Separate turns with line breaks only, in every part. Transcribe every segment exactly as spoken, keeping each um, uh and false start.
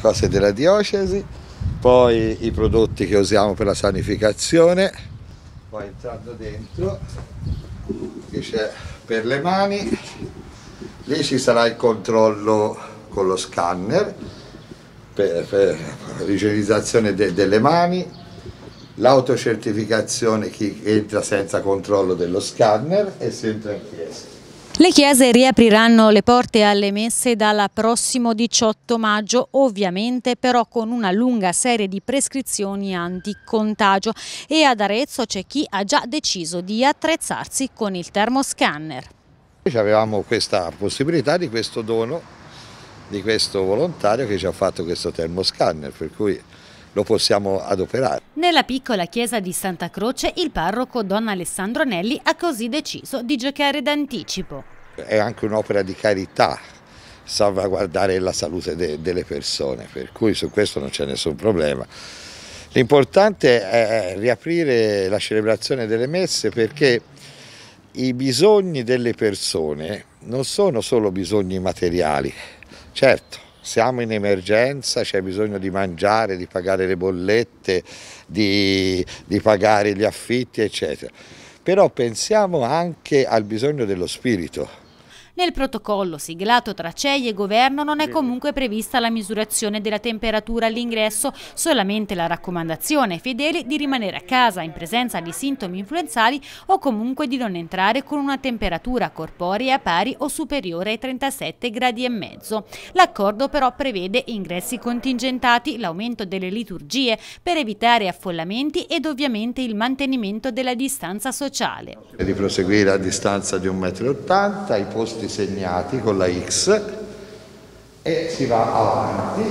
cose della diocesi, poi i prodotti che usiamo per la sanificazione, poi entrando dentro che c'è per le mani, lì ci sarà il controllo con lo scanner per, per l'igienizzazione de, delle mani, l'autocertificazione chi entra senza controllo dello scanner e si entra in chiesa.
Le chiese riapriranno le porte alle messe dal prossimo diciotto maggio, ovviamente però con una lunga serie di prescrizioni anticontagio, e ad Arezzo c'è chi ha già deciso di attrezzarsi con il termoscanner.
Avevamo questa possibilità di questo dono, di questo volontario che ci ha fatto questo termoscanner, per cui lo possiamo adoperare.
Nella piccola chiesa di Santa Croce il parroco Don Alessandro Nelli ha così deciso di giocare d'anticipo.
È anche un'opera di carità, salvaguardare la salute de delle persone, per cui su questo non c'è nessun problema. L'importante è riaprire la celebrazione delle messe, perché i bisogni delle persone non sono solo bisogni materiali. Certo, siamo in emergenza, c'è bisogno di mangiare, di pagare le bollette, di, di pagare gli affitti, eccetera. Però pensiamo anche al bisogno dello spirito.
Nel protocollo siglato tra C E I e Governo non è comunque prevista la misurazione della temperatura all'ingresso, solamente la raccomandazione ai fedeli di rimanere a casa in presenza di sintomi influenzali o comunque di non entrare con una temperatura corporea pari o superiore ai trentasette gradi e mezzo. L'accordo però prevede ingressi contingentati, l'aumento delle liturgie per evitare affollamenti ed ovviamente il mantenimento della distanza sociale.
Di proseguire a distanza di un metro e ottanta, i posti segnati con la X, e si va avanti.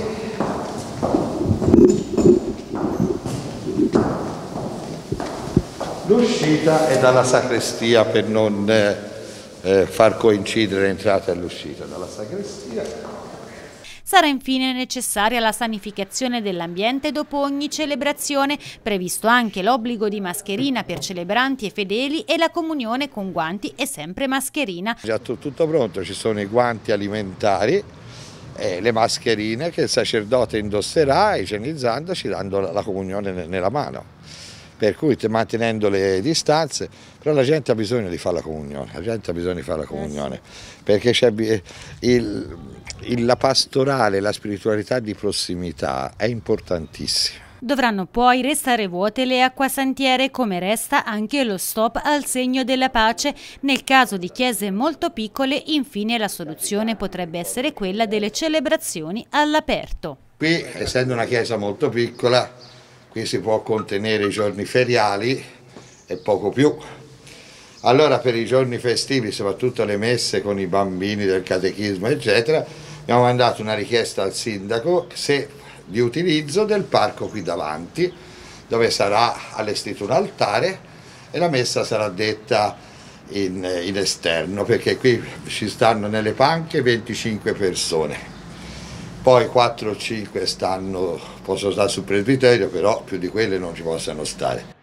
L'uscita è dalla sacrestia, per non eh, far coincidere l'entrata e l'uscita dalla sacrestia.
Sarà infine necessaria la sanificazione dell'ambiente dopo ogni celebrazione, previsto anche l'obbligo di mascherina per celebranti e fedeli e la comunione con guanti e sempre mascherina.
Già tutto pronto, ci sono i guanti alimentari e le mascherine che il sacerdote indosserà igienizzandoci, dando la comunione nella mano. Per cui mantenendo le distanze, però la gente ha bisogno di fare la comunione, la gente ha bisogno di fare la comunione, perché c'è il, il, la pastorale, la spiritualità di prossimità è importantissima.
Dovranno poi restare vuote le acquasantiere, come resta anche lo stop al segno della pace. Nel caso di chiese molto piccole, infine la soluzione potrebbe essere quella delle celebrazioni all'aperto.
Qui, essendo una chiesa molto piccola, qui si può contenere i giorni feriali e poco più. Allora per i giorni festivi, soprattutto le messe con i bambini del catechismo eccetera, abbiamo mandato una richiesta al sindaco se, di utilizzo del parco qui davanti, dove sarà allestito un altare e la messa sarà detta in, in esterno, perché qui ci stanno nelle panche venticinque persone. Poi quattro o cinque stanno, possono stare sul presbiterio, però più di quelle non ci possono stare.